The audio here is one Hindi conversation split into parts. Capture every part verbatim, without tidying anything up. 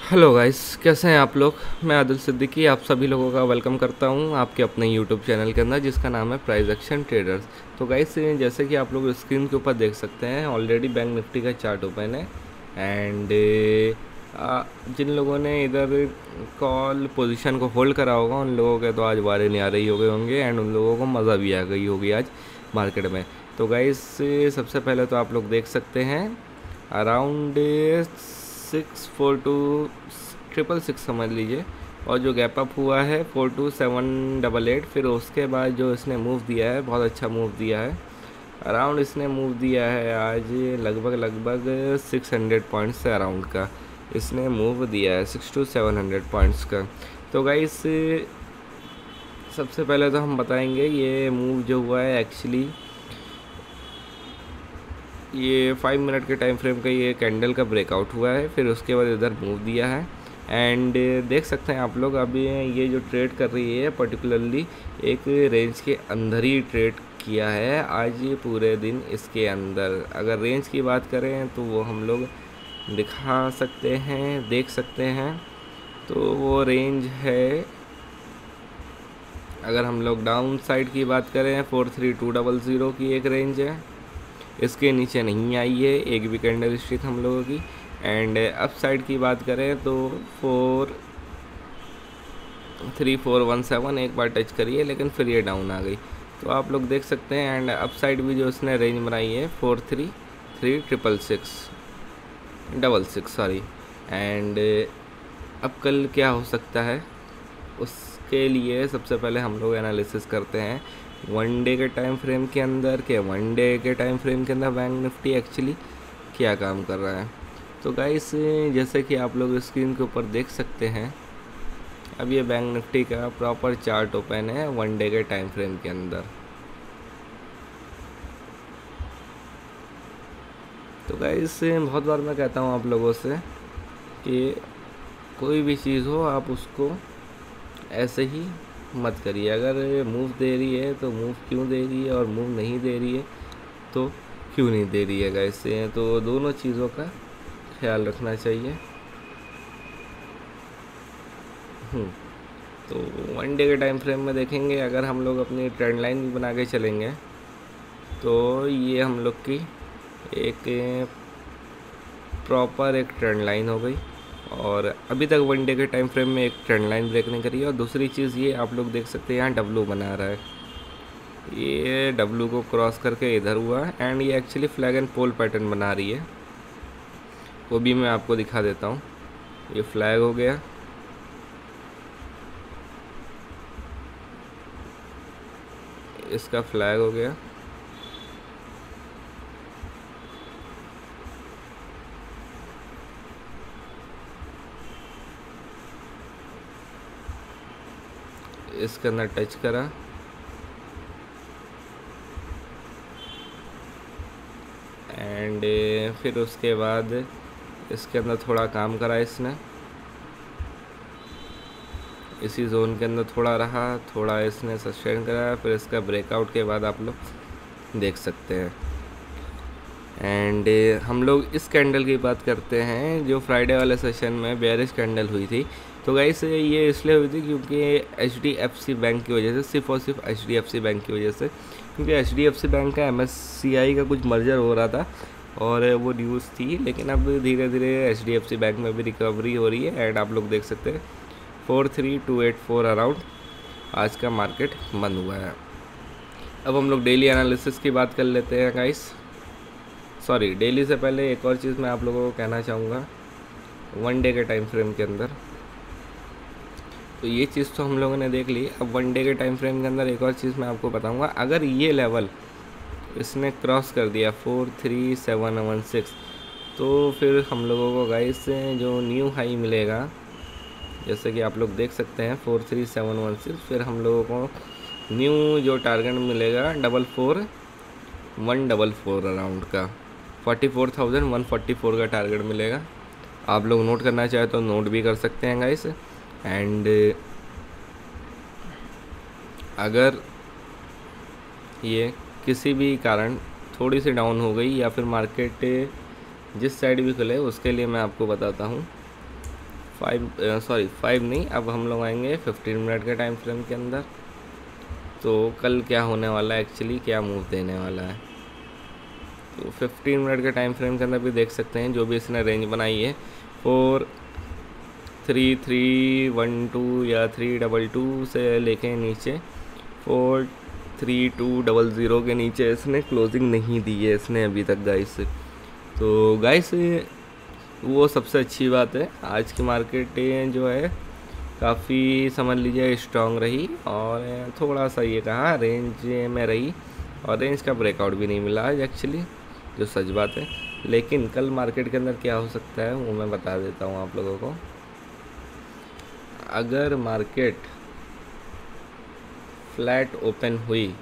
हेलो गाइस, कैसे हैं आप लोग। मैं आदिल सिद्दीकी आप सभी लोगों का वेलकम करता हूं आपके अपने यूट्यूब चैनल के अंदर जिसका नाम है प्राइस एक्शन ट्रेडर्स। तो गाइस, जैसे कि आप लोग स्क्रीन के ऊपर देख सकते हैं, ऑलरेडी बैंक निफ्टी का चार्ट ओपन है। एंड जिन लोगों ने इधर कॉल पोजीशन को होल्ड करा होगा उन लोगों के तो आज बारे नहीं आ रही हो गए होंगे एंड उन लोगों को मज़ा भी आ गई होगी आज मार्केट में। तो गाइस, सबसे पहले तो आप लोग देख सकते हैं around six four two triple six समझ लीजिए, और जो गैप अप हुआ है four two seven double eight, फिर उसके बाद जो इसने मूव दिया है बहुत अच्छा मूव दिया है। अराउंड इसने मूव दिया है आज लगभग लगभग सिक्स हंड्रेड पॉइंट्स से अराउंड का इसने मूव दिया है, six two seven hundred points का। तो गाइस, सबसे पहले तो हम बताएंगे ये मूव जो हुआ है एक्चुअली ये फाइव मिनट के टाइम फ्रेम का ये कैंडल का ब्रेकआउट हुआ है, फिर उसके बाद इधर मूव दिया है। एंड देख सकते हैं आप लोग अभी ये जो ट्रेड कर रही है पर्टिकुलरली एक रेंज के अंदर ही ट्रेड किया है आज ये पूरे दिन इसके अंदर। अगर रेंज की बात करें तो वो हम लोग दिखा सकते हैं, देख सकते हैं। तो वो रेंज है, अगर हम लोग डाउन साइड की बात करें four three two double zero की एक रेंज है, इसके नीचे नहीं आई है एक भी कैंडल स्टिक हम लोगों की। एंड अप साइड की बात करें तो four three four one seven एक बार टच करी है लेकिन फिर ये डाउन आ गई, तो आप लोग देख सकते हैं। एंड अप साइड भी जो इसने रेंज बनाई है four three three triple six double six sorry. And अब कल क्या हो सकता है उसके लिए सबसे पहले हम लोग एनालिसिस करते हैं वन डे के टाइम फ्रेम के अंदर के वन डे के टाइम फ्रेम के अंदर बैंक निफ्टी एक्चुअली क्या काम कर रहा है। तो गाइस, जैसे कि आप लोग स्क्रीन के ऊपर देख सकते हैं अब ये बैंक निफ्टी का प्रॉपर चार्ट ओपन है वन डे के टाइम फ्रेम के अंदर। तो गाइस, बहुत बार मैं कहता हूँ आप लोगों से कि कोई भी चीज़ हो आप उसको ऐसे ही मत करिए। अगर मूव दे रही है तो मूव क्यों दे रही है, और मूव नहीं दे रही है तो क्यों नहीं दे रही है गाइस। तो दोनों चीज़ों का ख्याल रखना चाहिए। हम्म तो वन डे के टाइम फ्रेम में देखेंगे, अगर हम लोग अपनी ट्रेंड लाइन भी बना के चलेंगे तो ये हम लोग की एक प्रॉपर एक ट्रेंड लाइन हो गई, और अभी तक वन डे के टाइम फ्रेम में एक ट्रेंड लाइन ब्रेक नहीं करी है। और दूसरी चीज़ ये आप लोग देख सकते हैं यहाँ डब्लू बना रहा है, ये डब्लू को क्रॉस करके इधर हुआ है एंड ये actually flag and pole pattern बना रही है, वो भी मैं आपको दिखा देता हूँ। ये फ्लैग हो गया, इसका फ्लैग हो गया, इसके अंदर टच करा, एंड फिर उसके बाद इसके अंदर थोड़ा काम करा इसने, इसी जोन के अंदर थोड़ा रहा, थोड़ा इसने सस्टेन करा, फिर इसका ब्रेकआउट के बाद आप लोग देख सकते हैं। एंड हम लोग इस कैंडल की बात करते हैं जो फ्राइडे वाले सेशन में बेयरिश कैंडल हुई थी। तो गाइस, ये इसलिए हुई थी क्योंकि H D F C bank की वजह से, सिर्फ और सिर्फ H D F C bank की वजह से, क्योंकि H D F C bank का एम एस सी आई का कुछ मर्जर हो रहा था और वो न्यूज़ थी। लेकिन अब धीरे धीरे H D F C bank में भी रिकवरी हो रही है एंड आप लोग देख सकते हैं four three two eight four around आज का मार्केट बंद हुआ है। अब हम लोग डेली एनालिसिस की बात कर लेते हैं गाइस। सॉरी, डेली से पहले एक और चीज़ मैं आप लोगों को कहना चाहूँगा वन डे के टाइम फ्रेम के अंदर। तो ये चीज़ तो हम लोगों ने देख ली, अब वन डे के टाइम फ्रेम के अंदर एक और चीज़ मैं आपको बताऊंगा। अगर ये लेवल इसने क्रॉस कर दिया four three seven one six, तो फिर हम लोगों को गाइस जो न्यू हाई मिलेगा, जैसे कि आप लोग देख सकते हैं four three seven one six, फिर हम लोगों को न्यू जो टारगेट मिलेगा double four one double four around का, forty four thousand one forty four का टारगेट मिलेगा। आप लोग नोट करना चाहे तो नोट भी कर सकते हैं गाइस। एंड अगर ये किसी भी कारण थोड़ी सी डाउन हो गई या फिर मार्केट जिस साइड भी खुले उसके लिए मैं आपको बताता हूँ फाइव सॉरी फाइव नहीं, अब हम लोग आएंगे फिफ्टीन मिनट के टाइम फ्रेम के अंदर। तो कल क्या होने वाला है एक्चुअली, क्या मूव देने वाला है, तो फिफ्टीन मिनट के टाइम फ्रेम के अंदर भी देख सकते हैं जो भी इसने रेंज बनाई है four three three one two या थ्री डबल टू से लेके नीचे four three two double zero के नीचे इसने क्लोजिंग नहीं दी है इसने अभी तक गाइस। तो गाइस वो सबसे अच्छी बात है, आज की मार्केट जो है काफ़ी समझ लीजिए स्ट्रांग रही और थोड़ा सा ये कहा रेंज में रही और रेंज का ब्रेकआउट भी नहीं मिला आज एक्चुअली, जो सच बात है। लेकिन कल मार्केट के अंदर क्या हो सकता है वो मैं बता देता हूँ आप लोगों को। अगर मार्केट फ्लैट ओपन हुई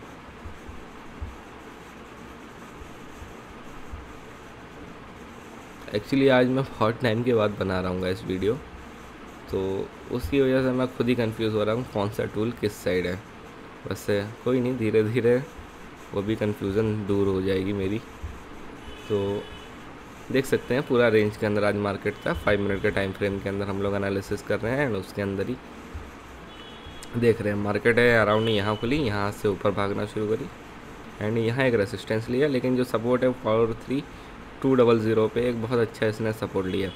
एक्चुअली आज मैं बहुत टाइम के बाद बना रहा हूँ इस वीडियो, तो उसकी वजह से मैं खुद ही कंफ्यूज हो रहा हूँ कौन सा टूल किस साइड है। वैसे कोई नहीं, धीरे धीरे वो भी कंफ्यूजन दूर हो जाएगी मेरी। तो देख सकते हैं पूरा रेंज के अंदर आज मार्केट था, फाइव मिनट के टाइम फ्रेम के अंदर हम लोग एनालिसिस कर रहे हैं एंड उसके अंदर ही देख रहे हैं मार्केट है अराउंड यहाँ खुली, यहाँ से ऊपर भागना शुरू करी एंड यहाँ एक रेसिस्टेंस लिया, लेकिन जो सपोर्ट है four three two double zero पे एक बहुत अच्छा इसने सपोर्ट लिया।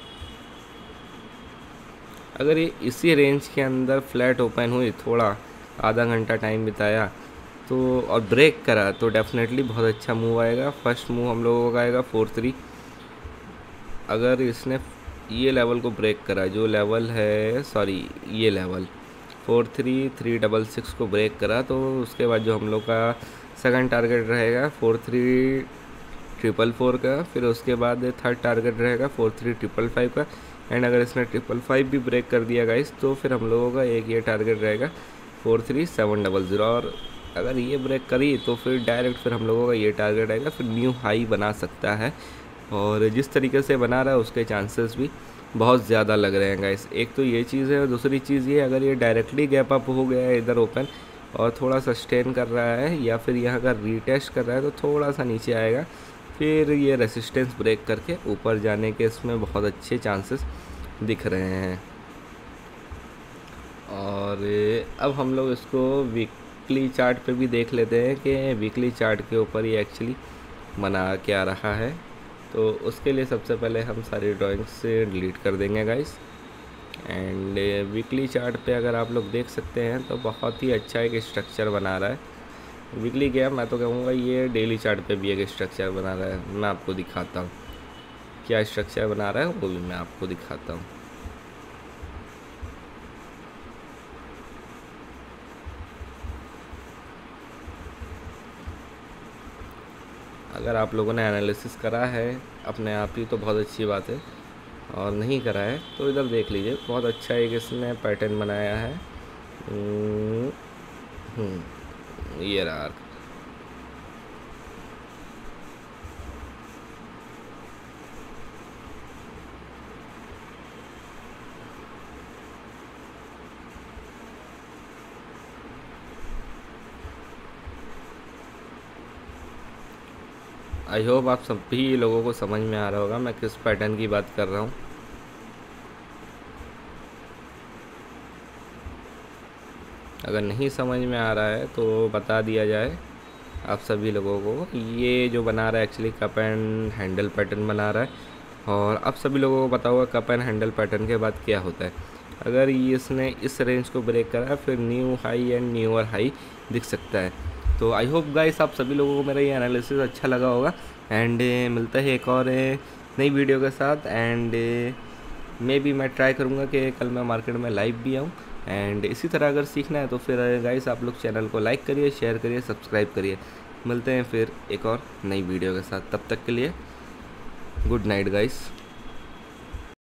अगर ये इसी रेंज के अंदर फ्लैट ओपन हुई, थोड़ा आधा घंटा टाइम बिताया तो और ब्रेक करा तो डेफिनेटली बहुत अच्छा मूव आएगा। फर्स्ट मूव हम लोगों का आएगा फोर थ्री। अगर इसने ये लेवल को ब्रेक करा, जो लेवल है सॉरी ये level four three three double six को ब्रेक करा, तो उसके बाद जो हम लोग का सेकंड टारगेट रहेगा फोर थ्री ट्रिपल फोर का, फिर उसके बाद थर्ड टारगेट रहेगा फोर थ्री ट्रिपल फाइव का एंड अगर इसने ट्रिपल फाइव भी ब्रेक कर दिया गाइस तो फिर हम लोगों का एक ये टारगेट रहेगा four three seven double zero. और अगर ये ब्रेक करी तो फिर डायरेक्ट फिर हम लोगों का ये टारगेट आएगा, फिर न्यू हाई बना सकता है और जिस तरीके से बना रहा है उसके चांसेस भी बहुत ज़्यादा लग रहे हैं गाइस। एक तो ये चीज़ है और दूसरी चीज़ ये, अगर ये डायरेक्टली गैप अप हो गया है इधर ओपन और थोड़ा सस्टेन कर रहा है या फिर यहाँ अगर रीटेस्ट कर रहा है तो थोड़ा सा नीचे आएगा, फिर ये रेसिस्टेंस ब्रेक करके ऊपर जाने के इसमें बहुत अच्छे चांसेस दिख रहे हैं। और अब हम लोग इसको वीकली चार्ट पे भी देख लेते हैं कि वीकली चार्ट के ऊपर ये एक्चुअली बना क्या रहा है। तो उसके लिए सबसे पहले हम सारी ड्राइंग्स से डिलीट कर देंगे गाइस एंड वीकली चार्ट पे अगर आप लोग देख सकते हैं तो बहुत ही अच्छा एक स्ट्रक्चर बना रहा है। वीकली क्या मैं तो कहूँगा ये डेली चार्ट पे भी एक स्ट्रक्चर बना रहा है। मैं आपको दिखाता हूँ क्या स्ट्रक्चर बना रहा है, वो भी मैं आपको दिखाता हूँ। अगर आप लोगों ने एनालिसिस करा है अपने आप ही तो बहुत अच्छी बात है, और नहीं करा है तो इधर देख लीजिए, बहुत अच्छा एक इसने पैटर्न बनाया है। ये रहा आई होप आप सभी लोगों को समझ में आ रहा होगा मैं किस पैटर्न की बात कर रहा हूँ। अगर नहीं समझ में आ रहा है तो बता दिया जाए आप सभी लोगों को। ये जो बना रहा है actually cup and handle pattern बना रहा है और आप सभी लोगों को पता होगा कप एंड हैंडल पैटर्न के बाद क्या होता है। अगर ये इसने इस रेंज को ब्रेक करा फिर new high and newer high दिख सकता है। तो आई होप गाइस आप सभी लोगों को मेरा ये एनालिसिस अच्छा लगा होगा एंड मिलता है एक और नई वीडियो के साथ एंड मे बी मैं ट्राई करूँगा कि कल मैं मार्केट में लाइव भी आऊँ एंड इसी तरह अगर सीखना है तो फिर गाइस आप लोग चैनल को लाइक करिए, शेयर करिए, सब्सक्राइब करिए। मिलते हैं फिर एक और नई वीडियो के साथ, तब तक के लिए गुड नाइट गाइस।